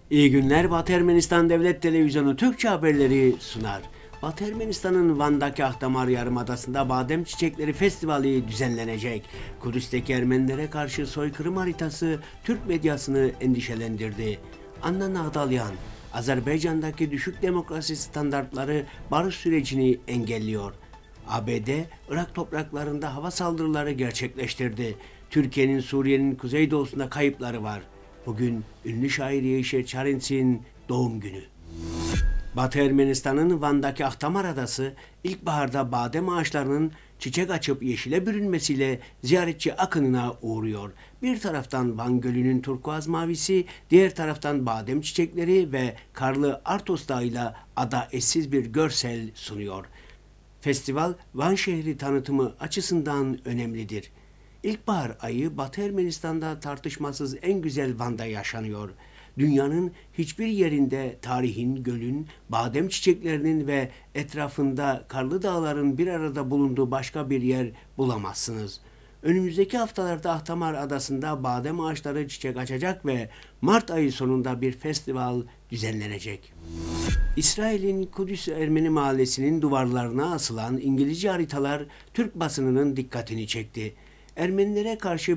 İyi günler. Batı Ermenistan Devlet Televizyonu Türkçe haberleri sunar. Batı Ermenistan'ın Van'daki Ahtamar Yarımadası'nda Badem Çiçekleri Festivali düzenlenecek. Kudüs'teki Ermenilere karşı soykırım haritası Türk medyasını endişelendirdi. Anna Nağdalyan, Azerbaycan'daki düşük demokrasi standartları barış sürecini engelliyor. ABD, Irak topraklarında hava saldırıları gerçekleştirdi. Türkiye'nin Suriye'nin kuzeydoğusunda kayıpları var. Bugün ünlü şair Yeşe Çarents'in doğum günü. Batı Ermenistan'ın Van'daki Ahtamar Adası, ilkbaharda badem ağaçlarının çiçek açıp yeşile bürünmesiyle ziyaretçi akınına uğruyor. Bir taraftan Van Gölü'nün turkuaz mavisi, diğer taraftan badem çiçekleri ve karlı Artos Dağı'yla ada eşsiz bir görsel sunuyor. Festival, Van şehri tanıtımı açısından önemlidir. İlkbahar ayı Batı Ermenistan'da tartışmasız en güzel Van'da yaşanıyor. Dünyanın hiçbir yerinde tarihin, gölün, badem çiçeklerinin ve etrafında karlı dağların bir arada bulunduğu başka bir yer bulamazsınız. Önümüzdeki haftalarda Ahtamar Adası'nda badem ağaçları çiçek açacak ve Mart ayı sonunda bir festival düzenlenecek. İsrail'in Kudüs Ermeni mahallesinin duvarlarına asılan İngilizce haritalar Türk basınının dikkatini çekti. Ermenilere karşı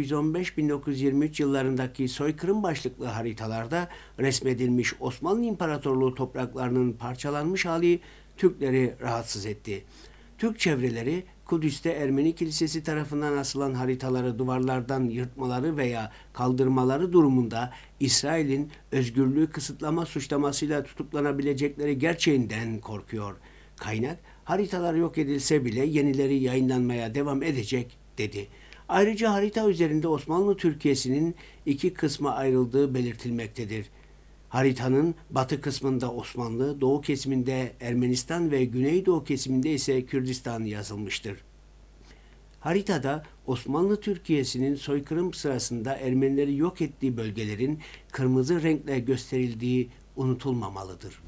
1915-1923 yıllarındaki soykırım başlıklı haritalarda resmedilmiş Osmanlı İmparatorluğu topraklarının parçalanmış hali Türkleri rahatsız etti. Türk çevreleri Kudüs'te Ermeni Kilisesi tarafından asılan haritaları duvarlardan yırtmaları veya kaldırmaları durumunda İsrail'in özgürlüğü kısıtlama suçlamasıyla tutuklanabilecekleri gerçeğinden korkuyor. Kaynak, haritalar yok edilse bile yenileri yayınlanmaya devam edecek dedi. Ayrıca harita üzerinde Osmanlı Türkiye'sinin iki kısma ayrıldığı belirtilmektedir. Haritanın batı kısmında Osmanlı, doğu kesiminde Ermenistan ve güneydoğu kesiminde ise Kürdistan yazılmıştır. Haritada Osmanlı Türkiye'sinin soykırım sırasında Ermenileri yok ettiği bölgelerin kırmızı renkle gösterildiği unutulmamalıdır.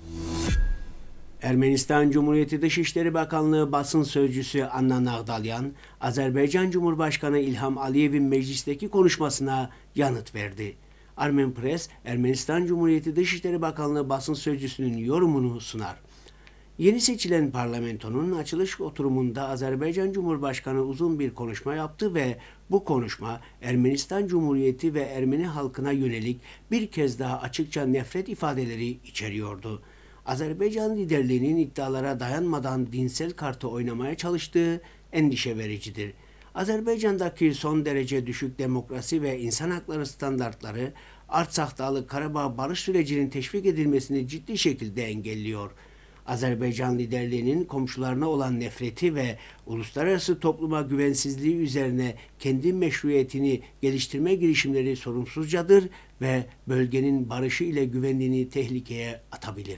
Ermenistan Cumhuriyeti Dışişleri Bakanlığı basın sözcüsü Anna Nağdalyan, Azerbaycan Cumhurbaşkanı İlham Aliyev'in meclisteki konuşmasına yanıt verdi. Armen Press, Ermenistan Cumhuriyeti Dışişleri Bakanlığı basın sözcüsünün yorumunu sunar. Yeni seçilen parlamentonun açılış oturumunda Azerbaycan Cumhurbaşkanı uzun bir konuşma yaptı ve bu konuşma Ermenistan Cumhuriyeti ve Ermeni halkına yönelik bir kez daha açıkça nefret ifadeleri içeriyordu. Azerbaycan liderliğinin iddialara dayanmadan dinsel kartı oynamaya çalıştığı endişe vericidir. Azerbaycan'daki son derece düşük demokrasi ve insan hakları standartları Artsakh Dağlı Karabağ barış sürecinin teşvik edilmesini ciddi şekilde engelliyor. Azerbaycan liderliğinin komşularına olan nefreti ve uluslararası topluma güvensizliği üzerine kendi meşruiyetini geliştirme girişimleri sorumsuzcadır ve bölgenin barışı ile güvenliğini tehlikeye atabilir.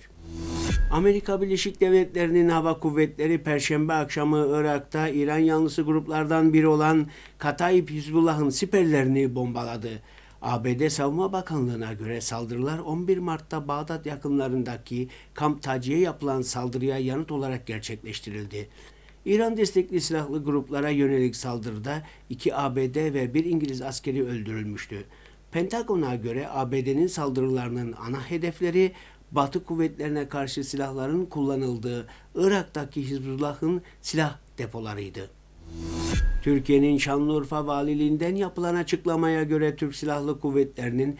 Amerika Birleşik Devletleri'nin hava kuvvetleri Perşembe akşamı Irak'ta İran yanlısı gruplardan biri olan Kataib Hizbullah'ın siperlerini bombaladı. ABD Savunma Bakanlığı'na göre saldırılar 11 Mart'ta Bağdat yakınlarındaki Kamp Taci'ye yapılan saldırıya yanıt olarak gerçekleştirildi. İran destekli silahlı gruplara yönelik saldırıda 2 ABD ve 1 İngiliz askeri öldürülmüştü. Pentagon'a göre ABD'nin saldırılarının ana hedefleri Batı kuvvetlerine karşı silahların kullanıldığı Irak'taki Hizbullah'ın silah depolarıydı. Türkiye'nin Şanlıurfa Valiliğinden yapılan açıklamaya göre Türk Silahlı Kuvvetleri'nin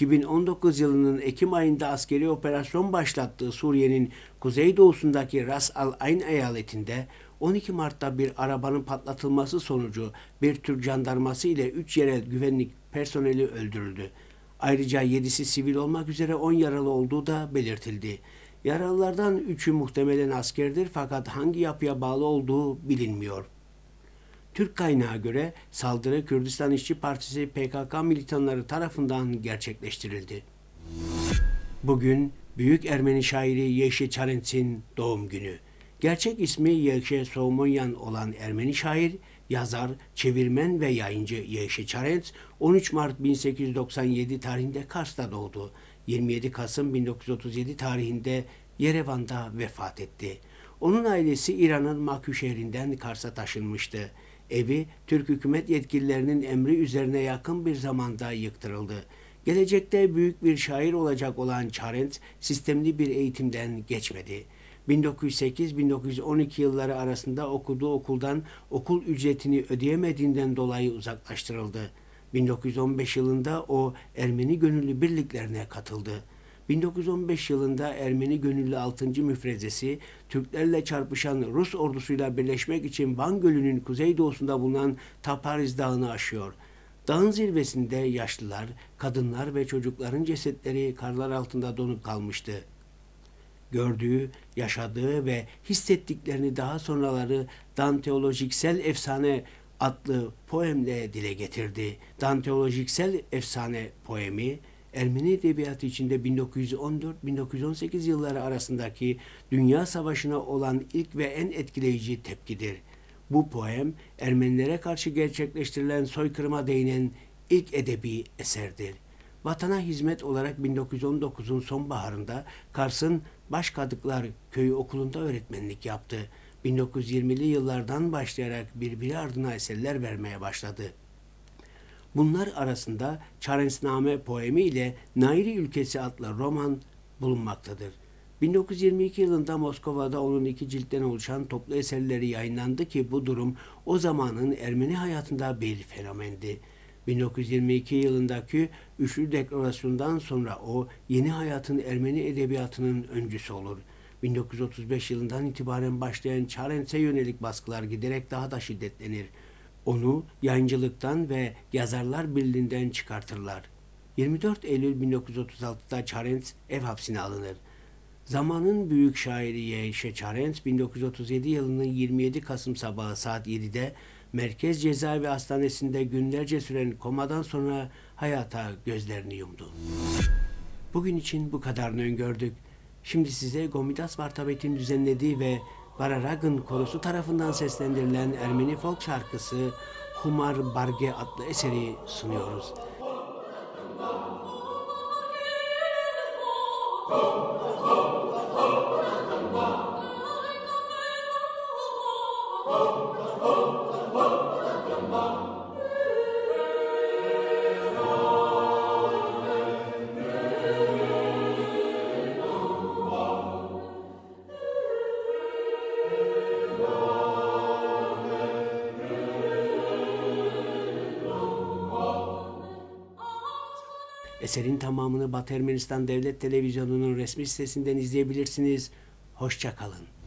2019 yılının Ekim ayında askeri operasyon başlattığı Suriye'nin kuzeydoğusundaki Ras Al Ayn eyaletinde 12 Mart'ta bir arabanın patlatılması sonucu bir Türk jandarması ile 3 yerel güvenlik personeli öldürüldü. Ayrıca 7'si sivil olmak üzere 10 yaralı olduğu da belirtildi. Yaralılardan 3'ü muhtemelen askerdir fakat hangi yapıya bağlı olduğu bilinmiyor. Türk kaynağı göre saldırı Kürdistan İşçi Partisi PKK militanları tarafından gerçekleştirildi. Bugün büyük Ermeni şairi Yeşe Çarents'in doğum günü. Gerçek ismi Yeşe Soğumonyan olan Ermeni şair, yazar, çevirmen ve yayıncı Yeşe Çarents 13 Mart 1897 tarihinde Kars'ta doğdu. 27 Kasım 1937 tarihinde Yerevan'da vefat etti. Onun ailesi İran'ın Makü şehrinden Kars'a taşınmıştı. Evi Türk hükümet yetkililerinin emri üzerine yakın bir zamanda yıktırıldı. Gelecekte büyük bir şair olacak olan Çarent, sistemli bir eğitimden geçmedi. 1908-1912 yılları arasında okuduğu okuldan okul ücretini ödeyemediğinden dolayı uzaklaştırıldı. 1915 yılında o Ermeni gönüllü birliklerine katıldı. 1915 yılında Ermeni gönüllü 6. müfrezesi Türklerle çarpışan Rus ordusuyla birleşmek için Van Gölü'nün kuzeydoğusunda bulunan Tapariz Dağı'nı aşıyor. Dağın zirvesinde yaşlılar, kadınlar ve çocukların cesetleri karlar altında donup kalmıştı. Gördüğü, yaşadığı ve hissettiklerini daha sonraları Danteolojiksel Efsane adlı poemle dile getirdi. Danteolojiksel Efsane poemi, Ermeni edebiyatı içinde 1914-1918 yılları arasındaki Dünya Savaşı'na olan ilk ve en etkileyici tepkidir. Bu poem, Ermenilere karşı gerçekleştirilen soykırıma değinen ilk edebi eserdir. Vatana hizmet olarak 1919'un sonbaharında Kars'ın Başkadıklar Köyü Okulu'nda öğretmenlik yaptı. 1920'li yıllardan başlayarak birbiri ardına eserler vermeye başladı. Bunlar arasında Çarentsname poemi ile Nairi Ülkesi adlı roman bulunmaktadır. 1922 yılında Moskova'da onun 2 ciltten oluşan toplu eserleri yayınlandı ki bu durum o zamanın Ermeni hayatında bir fenomendi. 1922 yılındaki Üçlü Deklarasyon'dan sonra o yeni hayatın Ermeni edebiyatının öncüsü olur. 1935 yılından itibaren başlayan Çarents'e yönelik baskılar giderek daha da şiddetlenir. Onu yayıncılıktan ve Yazarlar Birliği'nden çıkartırlar. 24 Eylül 1936'da Çarents ev hapsine alınır. Zamanın büyük şairi Yeşe Çarents 1937 yılının 27 Kasım sabahı saat 7'de Merkez Cezaevi Hastanesi'nde günlerce süren komadan sonra hayata gözlerini yumdu. Bugün için bu kadarını öngördük. Şimdi size Gomidas Vartabet'in düzenlediği ve Vararagın korosu tarafından seslendirilen Ermeni folk şarkısı Humar Barge adlı eseri sunuyoruz. Eserin tamamını Batı Ermenistan Devlet Televizyonu'nun resmi sitesinden izleyebilirsiniz. Hoşça kalın.